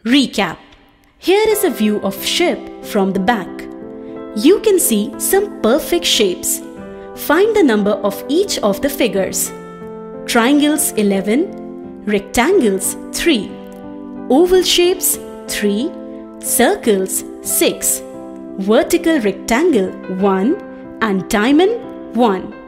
Recap. Here is a view of ship from the back. You can see some perfect shapes. Find the number of each of the figures. Triangles 11, rectangles 3, oval shapes 3, circles 6, vertical rectangle 1 and diamond 1.